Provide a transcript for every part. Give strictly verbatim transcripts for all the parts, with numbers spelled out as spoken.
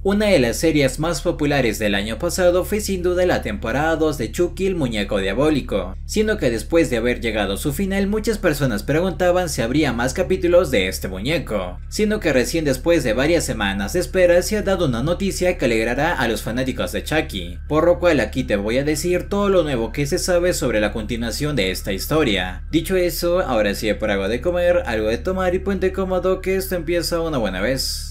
Una de las series más populares del año pasado fue sin duda la temporada dos de Chucky el muñeco diabólico, siendo que después de haber llegado a su final muchas personas preguntaban si habría más capítulos de este muñeco, siendo que recién después de varias semanas de espera se ha dado una noticia que alegrará a los fanáticos de Chucky, por lo cual aquí te voy a decir todo lo nuevo que se sabe sobre la continuación de esta historia. Dicho eso, ahora sí por algo de comer, algo de tomar y ponte cómodo que esto empieza una buena vez.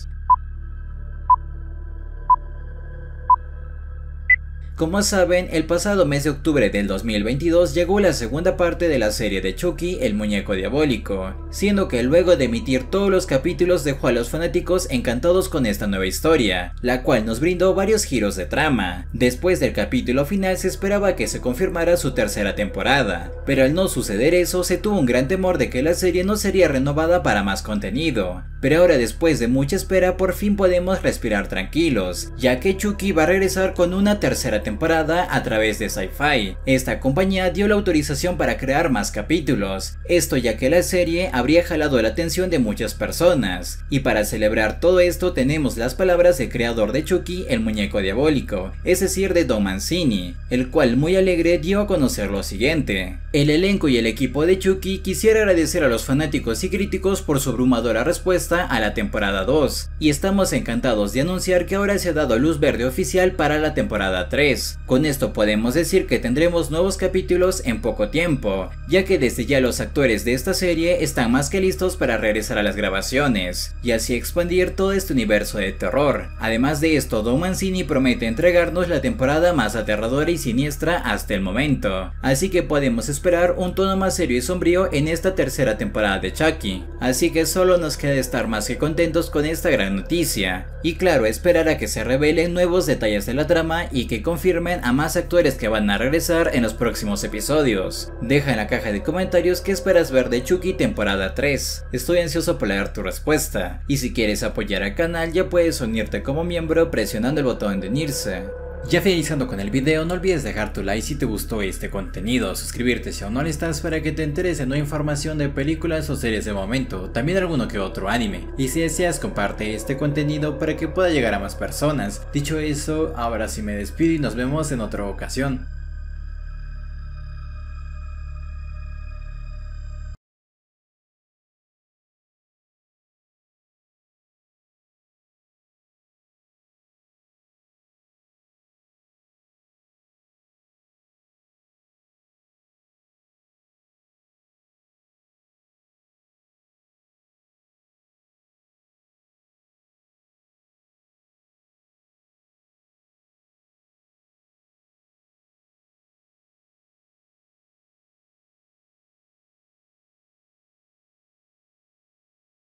Como saben, el pasado mes de octubre del dos mil veintidós llegó la segunda parte de la serie de Chucky, el muñeco diabólico, siendo que luego de emitir todos los capítulos dejó a los fanáticos encantados con esta nueva historia, la cual nos brindó varios giros de trama. Después del capítulo final se esperaba que se confirmara su tercera temporada, pero al no suceder eso se tuvo un gran temor de que la serie no sería renovada para más contenido. Pero ahora, después de mucha espera, por fin podemos respirar tranquilos, ya que Chucky va a regresar con una tercera temporada a través de Sci-Fi. Esta compañía dio la autorización para crear más capítulos, esto ya que la serie habría jalado la atención de muchas personas, y para celebrar todo esto tenemos las palabras del creador de Chucky, el muñeco diabólico, es decir de Don Mancini, el cual muy alegre dio a conocer lo siguiente: el elenco y el equipo de Chucky quisiera agradecer a los fanáticos y críticos por su abrumadora respuesta a la temporada dos, y estamos encantados de anunciar que ahora se ha dado luz verde oficial para la temporada tres. Con esto podemos decir que tendremos nuevos capítulos en poco tiempo, ya que desde ya los actores de esta serie están más que listos para regresar a las grabaciones, y así expandir todo este universo de terror. Además de esto, Don Mancini promete entregarnos la temporada más aterradora y siniestra hasta el momento, así que podemos esperar un tono más serio y sombrío en esta tercera temporada de Chucky, así que solo nos queda estar más que contentos con esta gran noticia, y claro, esperar a que se revelen nuevos detalles de la trama y que confirmen a más actores que van a regresar en los próximos episodios. Deja en la caja de comentarios qué esperas ver de Chucky temporada tres, estoy ansioso por leer tu respuesta, y si quieres apoyar al canal ya puedes unirte como miembro presionando el botón de unirse. Ya finalizando con el video, no olvides dejar tu like si te gustó este contenido, suscribirte si aún no lo estás para que te enteres de nueva información de películas o series de momento, también alguno que otro anime, y si deseas comparte este contenido para que pueda llegar a más personas. Dicho eso, ahora sí me despido y nos vemos en otra ocasión.